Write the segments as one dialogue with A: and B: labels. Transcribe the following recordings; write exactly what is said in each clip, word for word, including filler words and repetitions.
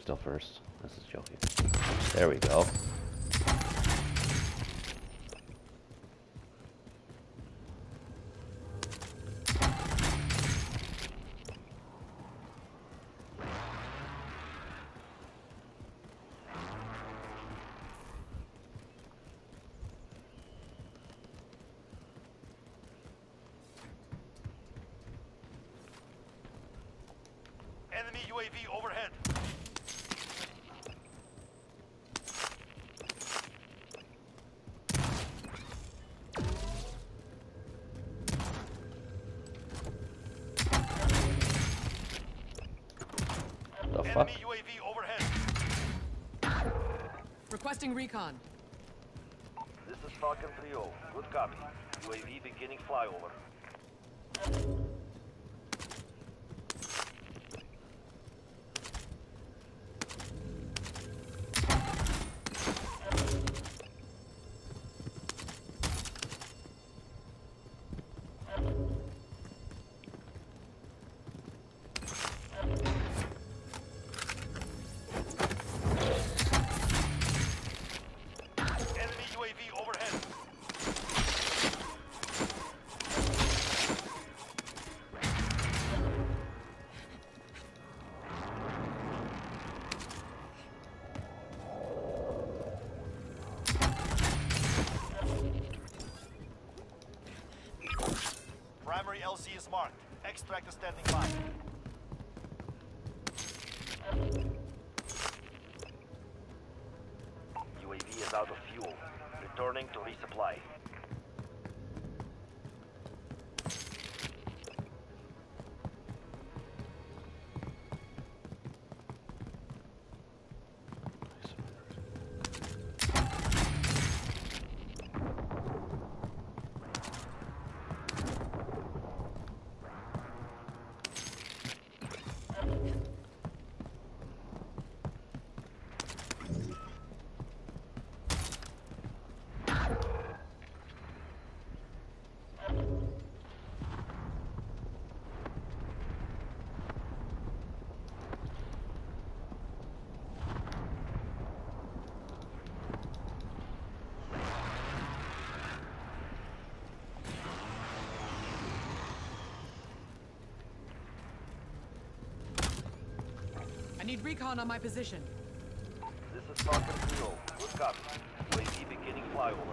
A: still first. This is joking. There we go.
B: Enemy U A V overhead.
A: The fuck?
B: Enemy U A V overhead.
C: Requesting recon.
B: This is Falcon three oh. Good copy. U A V beginning flyover. Enemy U A V overhead. Primary L C is marked. Extract is standing by. U A V is out of fuel. Returning to resupply.
C: I need recon on my position.
B: This is Falcon three oh. Good copy. U A V beginning flyover.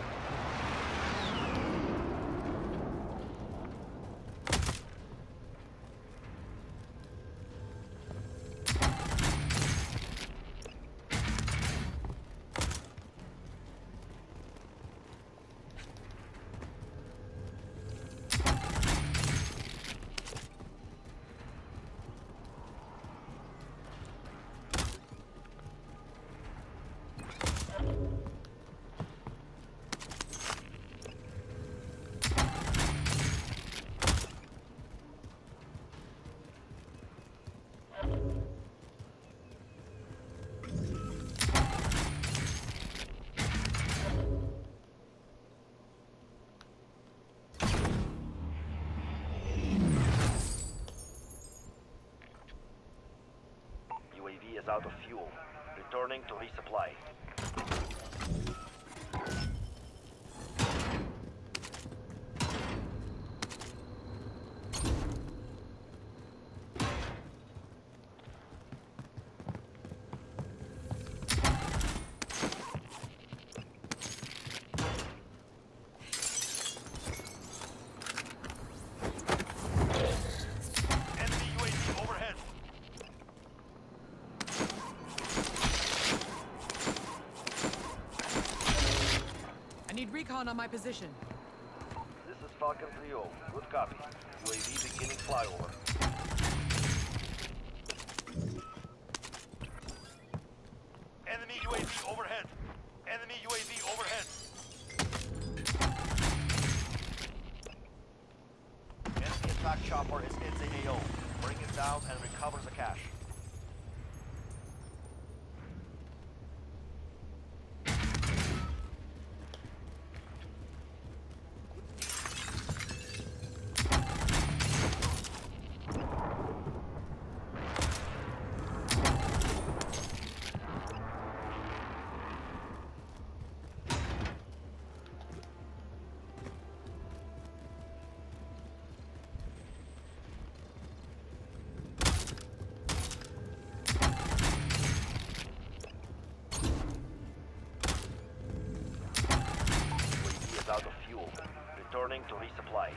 B: U A V is out of fuel. Returning to resupply. Enemy U A V overhead.
C: I need recon on my position.
B: This is Falcon three oh. Good copy. U A V beginning flyover. Enemy U A V overhead. Enemy U A V overhead. Enemy attack chopper is in the A O. Bring it down and recover the cash. Returning to resupply.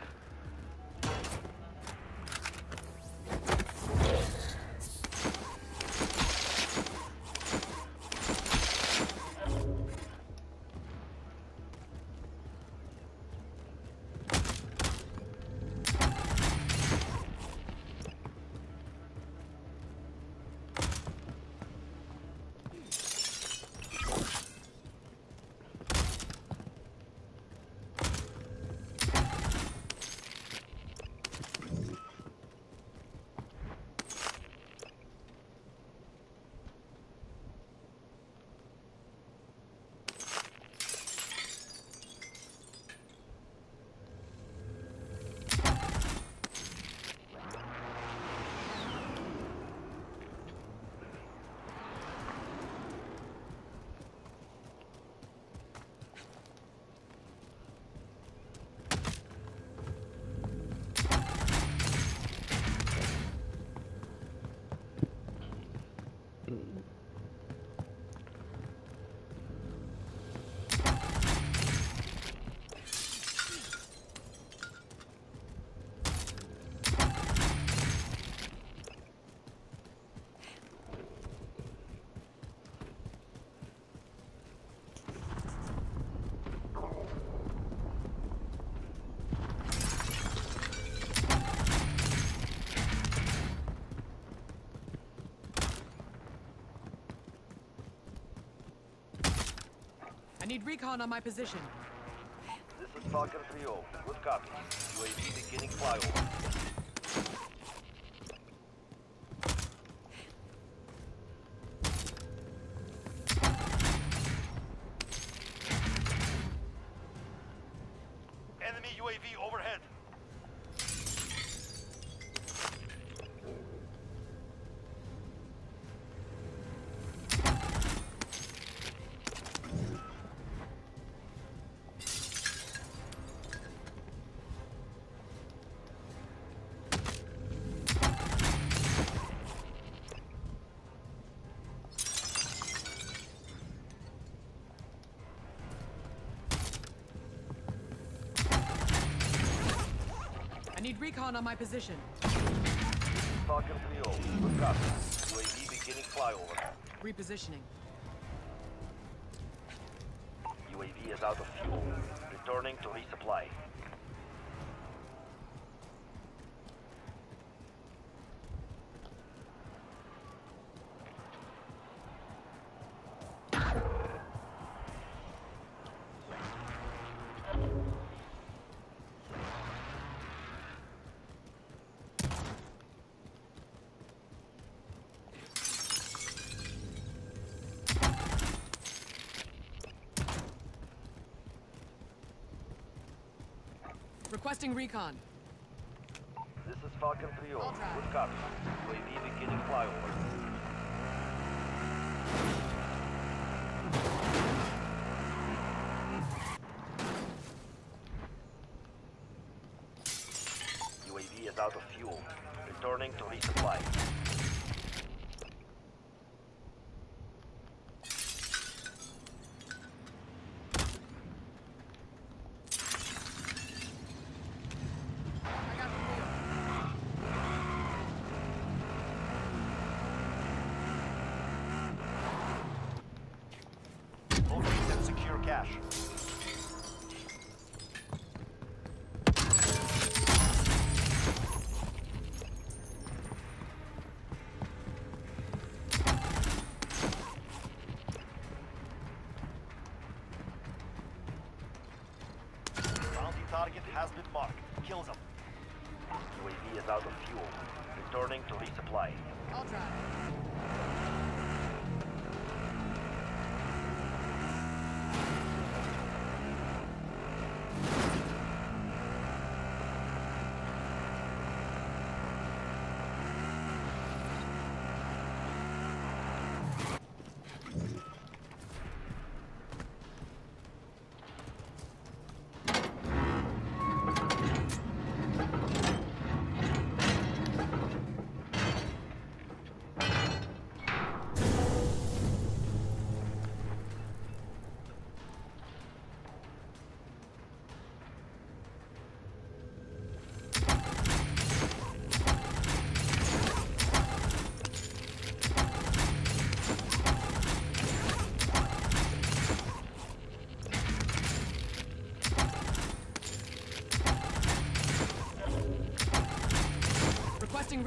C: I need recon on my position.
B: This is Falcon three oh. Good copy. U A V beginning flyover. Enemy U A V overhead.
C: I need recon on my position.
B: Falcon three oh. Good copy. U A V beginning flyover.
C: Repositioning.
B: U A V is out of fuel. Returning to resupply.
C: Requesting recon.
B: This is Falcon three oh.
C: Ultra.
B: Good copy. U A V beginning flyover. U A V is out of fuel. Returning to resupply.
C: I got the wheel.
B: Locate and secure cache. Bounty target has been marked. Kill them. U A V is out of fuel. Returning to resupply.
C: I'll drive.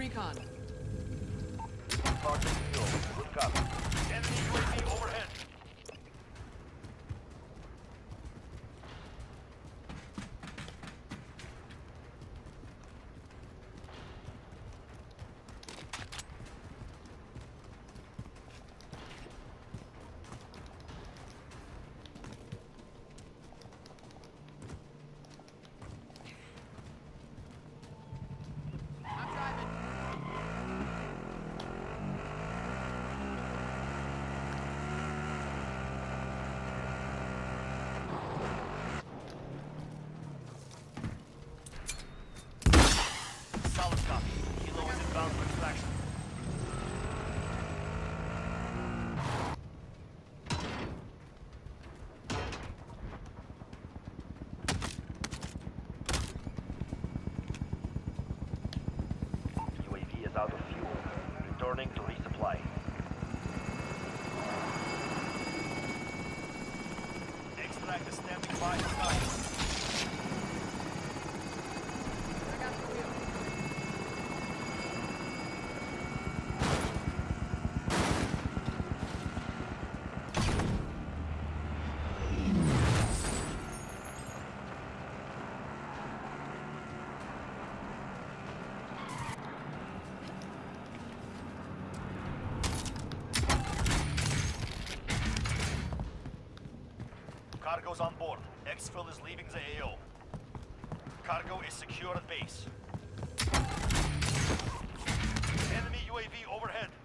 C: recon.
B: Target fuel. Good copy. Enemy U A V overhead.
C: I'm driving.
B: Solid copy. Kilo is inbound for extraction. U A V is out of fuel. Returning to resupply. Extract is standing by for guidance.
C: I got the wheel.
B: Cargo's on board. Exfil is leaving the A O. Cargo is secure at base. Enemy U A V overhead.